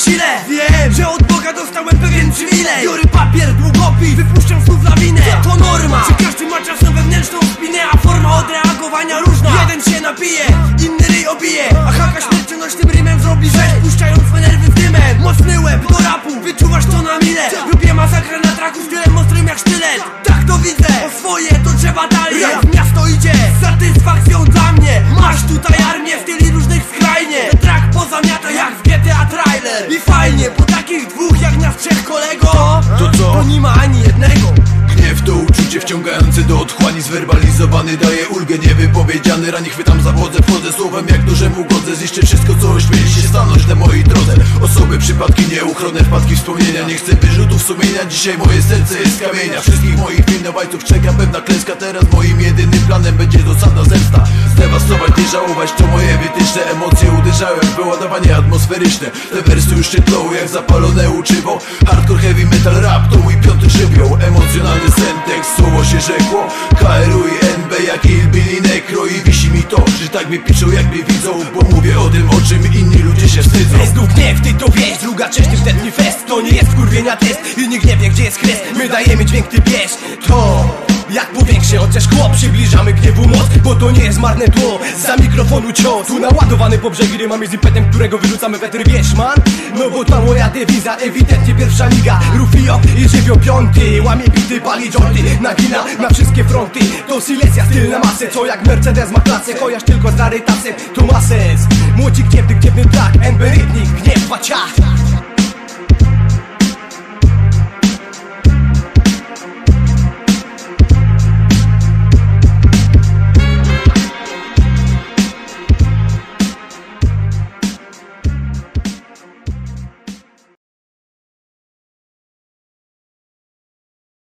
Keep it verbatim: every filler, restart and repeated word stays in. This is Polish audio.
sile. Wiem, że od Boga dostałem pewien przywilej. Biorę papier, długopis, wypuszczam słów lawinę. To norma, że każdy ma czasem wewnętrzną spinę, a forma odreagowania różna. Jeden się napije, inny ryj obije, a haka śmiercionośnym rymem zrobi rzeź, puszczając swe nerwy w dymem. Mocny łeb do rapu, wyczuwasz to na mile. Lubię masakrę na traku z wielem ostrym jak sztylet. Tak to widzę, o swoje to trzeba dalej. Jak w miasto idzie, z satysfakcją dla mnie. Masz tutaj armię styli różnych skrajnie. Ten track pozamiata jak w G T A trailer. I fajnie, po takich dwóch jak nas trzech kolego, To co? To nie ma ani jednego. Gniew to uczucie wciągające do otchłani, zwerbalizowany daje ulgę niewypowiedziany. Rani chwytam za wodze, wchodzę słowem jak nożem ugodzę. Zniszczę wszystko co ośmieli się stanąć na mojej drodze. Osoby, przypadki nieuchronne, wpadki wspomnienia. Nie chcę wyrzutów sumienia, dzisiaj moje serce jest z kamienia. Wszystkich moich winowajców czeka pewna klęska. Teraz moim jedynym planem będzie dosadna zemsta. Zdewastować, nie żałować, to moje wytyczne. Emocje uderzają jak wyładowanie atmosferyczne. Te wersy już czytlą jak zapalone uczywo. Hardcore, heavy metal, rap to mój piąty żywioł. Emocjonalny sentekst, słowo się rzekło. K R U i N B jak Hillbilly Necro. I wisi mi to, że tak mnie piszą jak mnie widzą, bo mówię o tym, o czym inni ludzie się wstydzą. Jest znów gniew, ty to wiesz, druga część tym wtedy fest. To nie jest kurwienia test i nikt nie wie gdzie jest kres. My dajemy dźwięk, ty bierz to jak powiększe chociaż szkło. Przybliżamy gniewu moc, bo to nie jest marne tło. Za mikrofonu cios, tu naładowany po brzegi rymami z impetem, którego wyrzucamy weter, wiesz man? No bo ta moja dewiza, ewidentnie pierwsza liga. Rufio i żywioł piąty, łamie bity, pali jointy, nagina na wszystkie fronty. To Silesia, styl na masę, co jak Mercedes ma klasę. Kojarz tylko z rarytasem, to ma sens. Młodzi gniewny, gniewny track, N B rytnik, gniew, pacia.